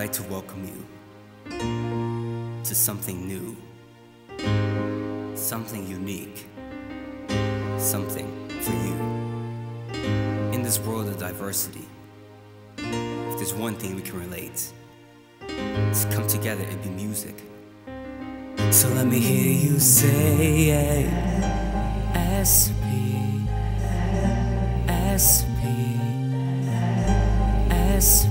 like to welcome you to something new, something unique, something for you. In this world of diversity, if there's one thing we can relate, it's come together and be music. So let me hear you say SP, SP, SP.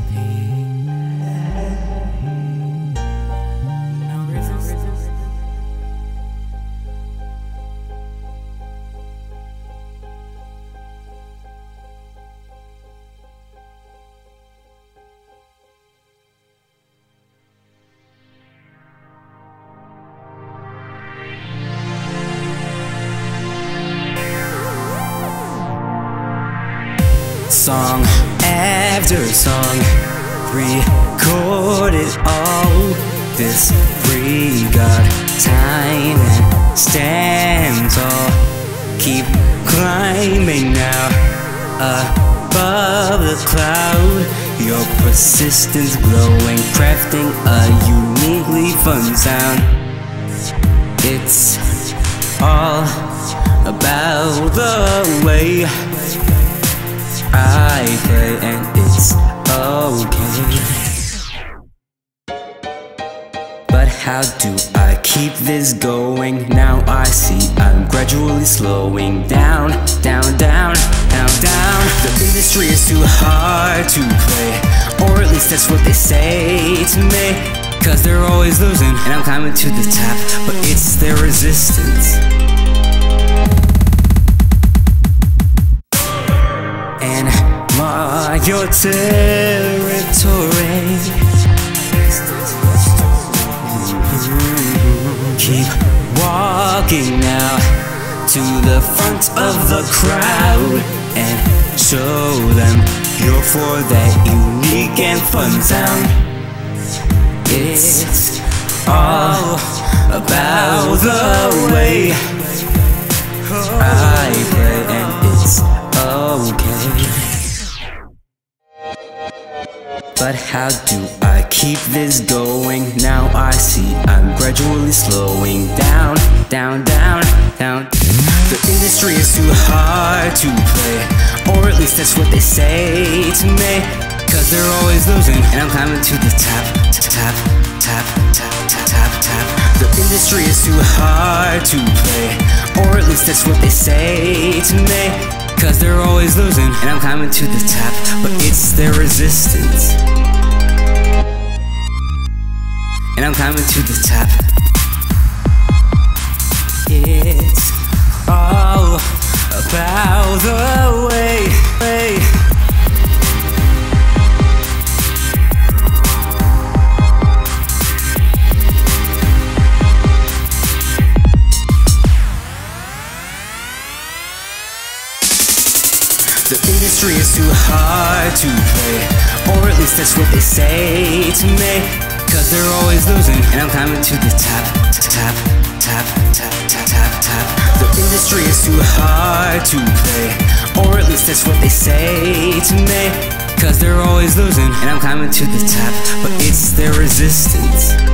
Song after song, record it all. This free got time and stand tall. Keep climbing now above the cloud. Your persistence glowing, crafting a uniquely fun sound. It's all about the way I play, and it's okay. But how do I keep this going? Now I see I'm gradually slowing down, down, down, down, down. The industry is too hard to play, or at least that's what they say to me. Cause they're always losing, and I'm climbing to the top, but it's their resistance. Your territory. Keep walking now to the front of the crowd and show them you're for that unique and fun sound. It's all about the way I play, and it's okay. But how do I keep this going? Now I see I'm gradually slowing down, down, down, down. The industry is too hard to play, or at least that's what they say to me. Cause they're always losing, and I'm climbing to the top, top, top, top, top, top, top. The industry is too hard to play, or at least that's what they say to me. Cause they're always losing, and I'm climbing to the top, but it's their resistance. And I'm climbing to the top. It's all about the way. The industry is too hard to play, or at least that's what they say to me. Cause they're always losing, and I'm climbing to the top, top, top, top, top, top, top. The industry is too hard to play, or at least that's what they say to me. Cause they're always losing, and I'm climbing to the top, but it's their resistance.